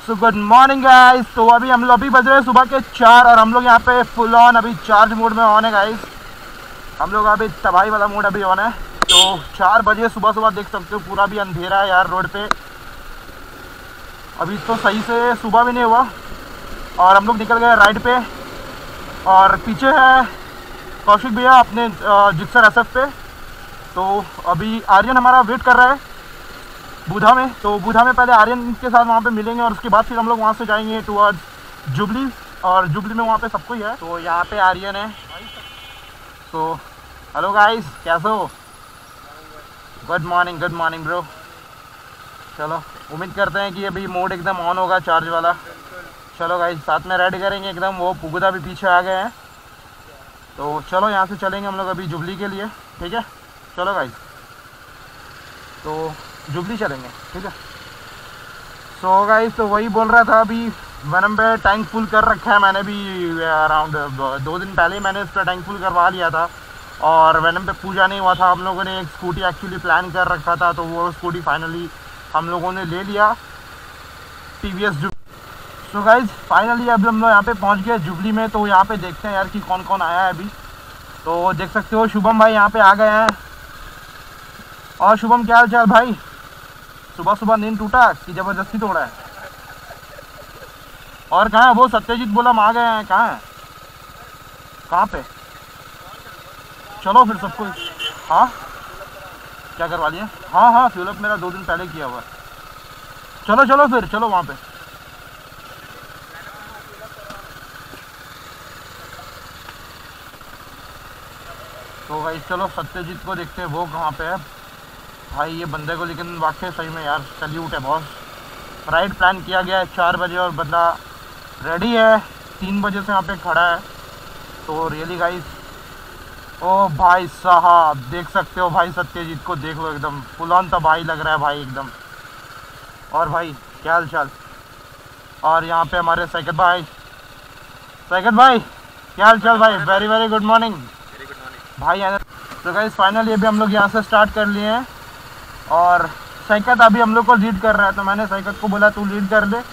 So good morning guys. तो अभी बज रहे हैं सुबह के 4 और हम लोग यहाँ पे फुल ऑन अभी चार्ज मोड में ऑन है गाइस। हम लोग अभी तबाही वाला मोड अभी ऑन है। तो 4 बजे सुबह सुबह देख सकते हो पूरा भी अंधेरा है यार रोड पे। अभी तो सही से सुबह भी नहीं हुआ और हम लोग निकल गए राइड पे। और पीछे है कौशिक भैया अपने जिक्सर एसएफ पे। तो अभी आर्यन हमारा वेट कर रहा है बूधा में। तो बूधा में पहले आर्यन के साथ वहाँ पे मिलेंगे और उसके बाद फिर हम लोग वहाँ से जाएंगे टुवर्ड्स जुबली। और जुबली में वहाँ पे सबको ही है। तो यहाँ पे आर्यन है। तो हेलो गाइस, कैसे हो? Good morning bro. चलो उम्मीद करते हैं कि अभी मोड एकदम ऑन होगा चार्ज वाला। चलो गाइस साथ में रेडी करेंगे एकदम। वो पुगुदा भी पीछे आ गए हैं। तो चलो यहाँ से चलेंगे हम लोग अभी जुबली के लिए, ठीक है? चलो गाइस, तो जुबली चलेंगे, ठीक है? सो गाइस, तो वही बोल रहा था अभी वनम पे टैंक फुल कर रखा है मैंने भी। अराउंड 2 दिन पहले ही मैंने इस पर टैंक फुल करवा लिया था और वनम पे पूजा नहीं हुआ था। हम लोगों ने एक स्कूटी एक्चुअली प्लान कर रखा था, तो वो स्कूटी फाइनली हम लोगों ने ले लिया, TVS Jubilee. So guys finally अब हम लोग यहाँ पे पहुँच गए जुबली में। तो यहाँ पे देखते हैं यार कि कौन कौन आया है अभी। तो देख सकते हो शुभम भाई यहाँ पे आ गए हैं। और शुभम क्या हाल चाल भाई? सुबह सुबह नींद टूटा कि जबरदस्ती तोड़ा है? और कहाँ है वो सत्यजीत? बोला हम आ गए हैं। कहाँ है? कहाँ पे? चलो फिर सबको। हाँ क्या करवा लिया? हाँ फ्यूल अप मेरा 2 दिन पहले किया हुआ है। चलो फिर चलो वहाँ पे। तो भाई चलो सत्यजीत को देखते हैं वो कहाँ पे है भाई ये बंदे को। लेकिन वाकई सही में यार सैल्यूट है बॉस। राइड प्लान किया गया है 4 बजे और बंदा रेडी है 3 बजे से यहाँ पे खड़ा है। तो रियली गाइस, ओ भाई साहब देख सकते हो भाई सत्यजीत को, देख लो एकदम फुल ऑन तबाही लग रहा है भाई एकदम। और भाई क्या हाल चाल? और यहाँ पे हमारे सैकत भाई क्या हाल चाल भाई? वेरी गुड मॉर्निंग भाई। तो गाइस फाइनली अभी हम लोग यहाँ से स्टार्ट कर लिए हैं और सैकत अभी हम लोग को लीड कर रहा है। तो मैंने सैकत को बोला तू लीड कर दे।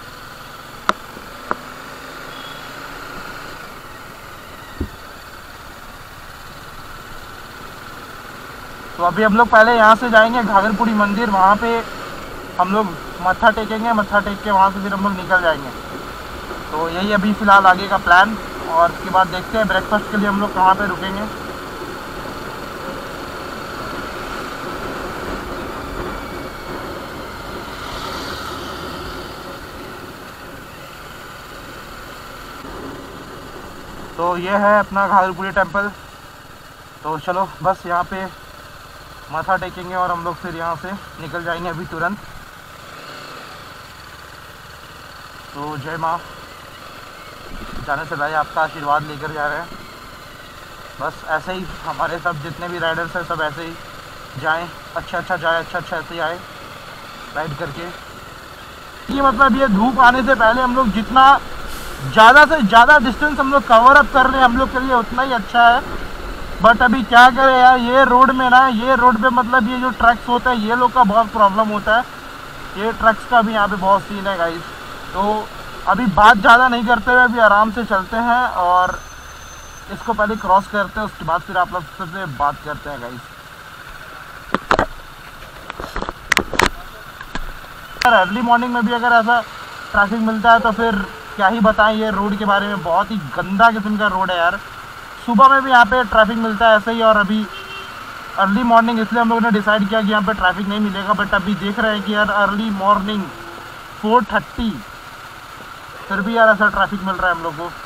तो अभी हम लोग पहले यहाँ से जाएंगे घाघरपुरी मंदिर, वहाँ पे हम लोग मत्था टेकेंगे। मत्था टेक के वहाँ से फिर हम लोग निकल जाएंगे। तो यही अभी फ़िलहाल आगे का प्लान। और उसके बाद देखते हैं ब्रेकफास्ट के लिए हम लोग कहाँ पे रुकेंगे। तो ये है अपना घाघरपुरी टेम्पल। तो चलो बस यहाँ पे माथा टेकेंगे और हम लोग फिर यहाँ से निकल जाएंगे अभी तुरंत। तो जय माँ, जाने से पहले आपका आशीर्वाद लेकर जा रहे हैं। बस ऐसे ही हमारे सब जितने भी राइडर्स हैं सब ऐसे ही जाएं, अच्छा जाए, अच्छा ऐसे ही आए राइड करके। ये मतलब ये धूप आने से पहले हम लोग जितना ज़्यादा से ज़्यादा डिस्टेंस हम लोग कवर अप कर रहे हैं हम लोग के लिए उतना ही अच्छा है। बट अभी क्या करें यार, ये रोड पे मतलब ये जो ट्रक्स होता है ये लोग का बहुत प्रॉब्लम होता है। ये ट्रक्स का भी यहाँ पे बहुत सीन है गाइस। तो अभी बात ज़्यादा नहीं करते हुए अभी आराम से चलते हैं और इसको पहले क्रॉस करते हैं, उसके बाद फिर आप लोग से बात करते हैं गाइस। अर्ली मॉर्निंग में भी अगर ऐसा ट्रैफिक मिलता है तो फिर क्या ही बताएं ये रोड के बारे में। बहुत ही गंदा किस्म का रोड है यार। सुबह में भी यहाँ पे ट्रैफिक मिलता है ऐसे ही, और अभी अर्ली मॉर्निंग इसलिए हम लोगों ने डिसाइड किया कि यहाँ पे ट्रैफिक नहीं मिलेगा। बट अभी देख रहे हैं कि यार अर्ली मॉर्निंग 4:30 फिर भी यार ऐसा ट्रैफिक मिल रहा है हम लोग को।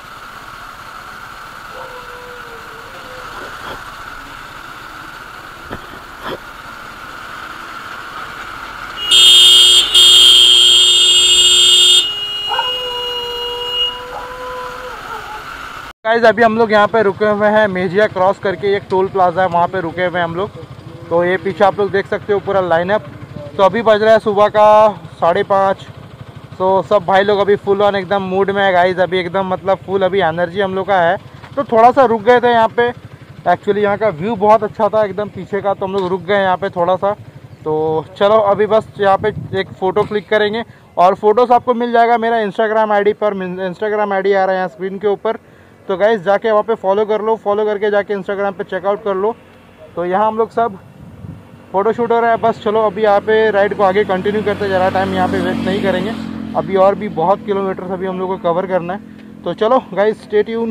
गाइस अभी हम लोग यहाँ पे रुके हुए हैं मेजिया क्रॉस करके, एक टोल प्लाजा है वहाँ पे रुके हुए हैं हम लोग। तो ये पीछे आप लोग देख सकते हो पूरा लाइनअप। तो अभी बज रहा है सुबह का 5:30। तो सब भाई लोग अभी फुल ऑन एकदम मूड में है गाइस। अभी एकदम मतलब फुल अभी एनर्जी हम लोग का है। तो थोड़ा सा रुक गए थे यहाँ पे, एक्चुअली यहाँ का व्यू बहुत अच्छा था एकदम पीछे का, तो हम लोग रुक गए यहाँ पे थोड़ा सा। तो चलो अभी बस यहाँ पे एक फ़ोटो क्लिक करेंगे और फोटोज़ आपको मिल जाएगा मेरा इंस्टाग्राम आईडी पर। इंस्टाग्राम आईडी आ रहा है यहाँ स्क्रीन के ऊपर, तो गाइस जाके वहाँ पे फॉलो कर लो, फॉलो करके जाके इंस्टाग्राम पे चेकआउट कर लो। तो यहाँ हम लोग सब फ़ोटो शूट हो रहा है बस। चलो अभी यहाँ पे राइड को आगे कंटिन्यू करते, ज़्यादा टाइम यहाँ पे वेस्ट नहीं करेंगे। अभी और भी बहुत किलोमीटर्स अभी हम लोग को कवर करना है। तो चलो गाइस स्टे ट्यून।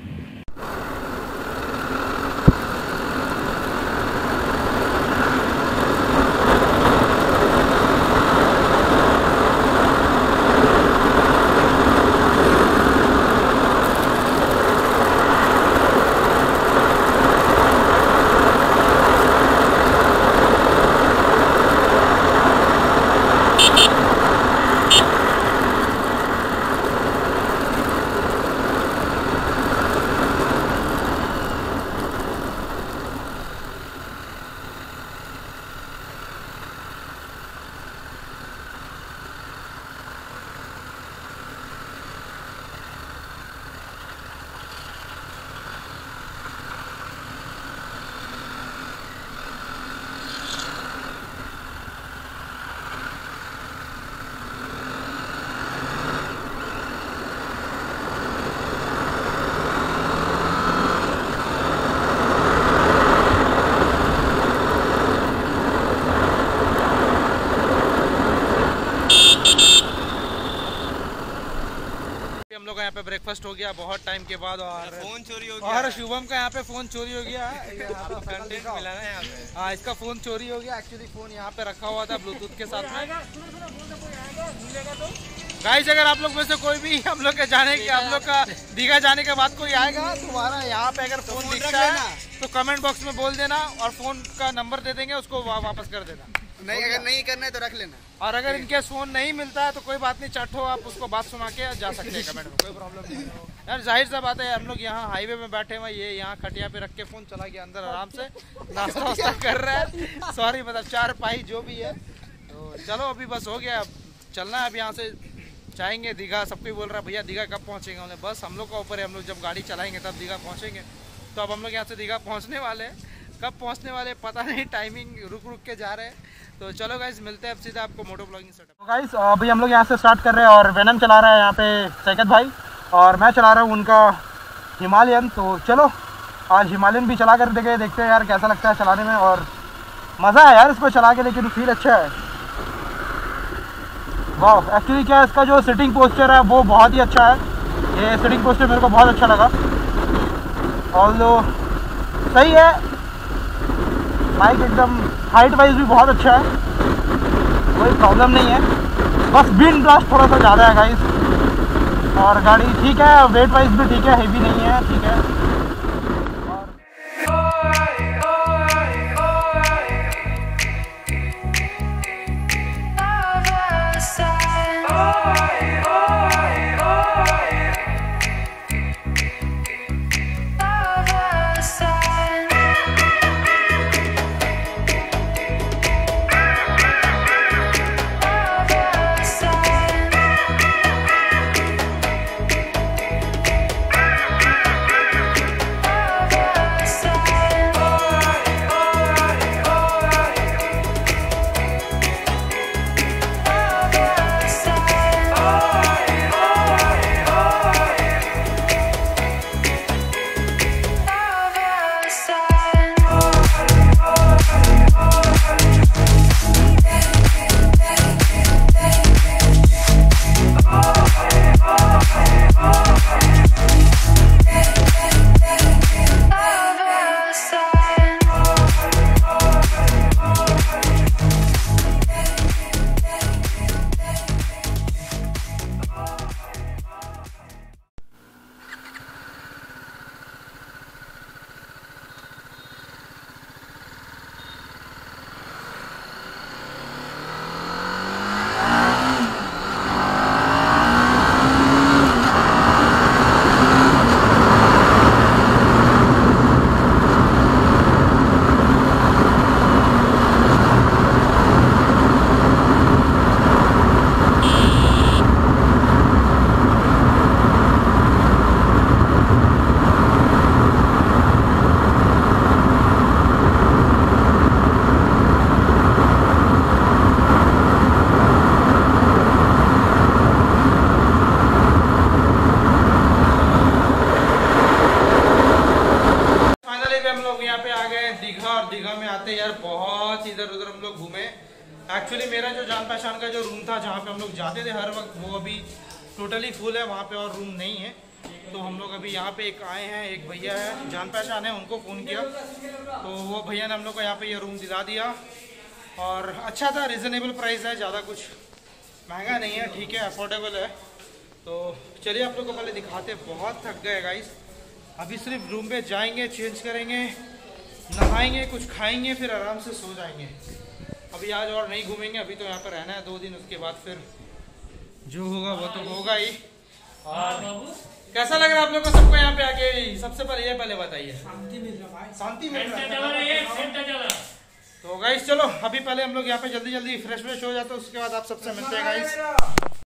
हम लोग का यहाँ पे ब्रेकफास्ट हो गया बहुत टाइम के बाद, और फोन चोरी हो गया, और शुभम का यहाँ पे फ़ोन चोरी हो गया। कंटेंट मिला ना यहाँ पे। हाँ इसका फ़ोन चोरी हो गया। एक्चुअली फ़ोन यहाँ पे रखा हुआ था ब्लूटूथ के साथ में। गाइस अगर आप लोग में से कोई भी हम लोग के जाने की, हम लोग का दीघा जाने के बाद कोई आएगा तो हमारा यहाँ पे अगर फ़ोन दिखता है तो कमेंट बॉक्स में बोल देना, और फ़ोन का नंबर दे देंगे, उसको वापस कर देना। नहीं अगर नहीं करना है तो रख लेना। और अगर इनके फ़ोन नहीं मिलता है तो कोई बात नहीं, चट हो आप उसको बात सुना के जा सकते हैं कमेंट में, कोई प्रॉब्लम नहीं है यार। जाहिर सा बात है हम लोग यहाँ हाईवे में बैठे हुए, ये यहाँ खटिया पे रख के फ़ोन चला गया अंदर आराम से नाश्ता वास्ता कर रहा है। सॉरी मतलब चार पाई जो भी है। तो चलो अभी बस हो गया, अब चलना है। अब यहाँ से जाएंगे दीघा। सब कोई बोल रहा है भैया दीघा कब पहुँचेंगे, हमने बस हम लोग का ऊपर है, हम लोग जब गाड़ी चलाएंगे तब दीघा पहुँचेंगे। तो अब हम लोग यहाँ से दीघा पहुँचने वाले हैं, कब पहुँचने वाले पता नहीं, टाइमिंग रुक रुक के जा रहे हैं। तो चलो गाइस मिलते हैं अब सीधा आपको मोटो ब्लॉगिंग सेटअप। तो गाइस अभी हम लोग यहाँ से स्टार्ट कर रहे हैं, और वेनम चला रहा है यहाँ पे सैकत भाई, और मैं चला रहा हूँ उनका हिमालयन। तो चलो आज हिमालयन भी चला कर देखते हैं यार कैसा लगता है चलाने में, और मज़ा है यार इसको चला के, लेकिन फील अच्छा है। वाह एक्चुअली क्या है, इसका जो सिटिंग पोस्चर है वो बहुत ही अच्छा है। ये सिटिंग पोस्चर मेरे को बहुत अच्छा लगा, ऑल्दो सही है। बाइक एकदम हाइट वाइज भी बहुत अच्छा है, कोई प्रॉब्लम नहीं है। बस विंड ब्लास्ट थोड़ा सा ज़्यादा है गाइस, और गाड़ी ठीक है, वेट वाइज भी ठीक है, हेवी नहीं है, ठीक है। एक्चुअली मेरा जो जान पहचान का जो रूम था जहाँ पे हम लोग जाते थे हर वक्त, वो अभी टोटली फुल है, वहाँ पे और रूम नहीं है। तो हम लोग अभी यहाँ पे एक आए हैं, एक भैया है जान पहचान है, उनको फ़ोन किया तो वो भैया ने हम लोग को यहाँ पे ये रूम दिला दिया और अच्छा था, रिजनेबल प्राइस है, ज़्यादा कुछ महंगा नहीं है, ठीक है, अफोर्डेबल है। तो चलिए आप लोग को पहले दिखाते, बहुत थक गए गाइस। अभी सिर्फ रूम पे जाएंगे, चेंज करेंगे, नहाएंगे, कुछ खाएंगे, फिर आराम से सो जाएंगे। अभी आज और नहीं घूमेंगे, अभी तो यहाँ पर रहना है 2 दिन, उसके बाद फिर जो होगा वो तो होगा ही। और कैसा लग रहा है आप लोग को सबको यहाँ पे आके? सबसे पहले ये पहले बताइए। शांति मिल रहा है, शांति मिल रहा है। तो गाइस चलो अभी पहले हम लोग यहाँ पे जल्दी जल्दी फ्रेश हो जाते हैं, उसके बाद आप सबसे मिलते हैं गाइस।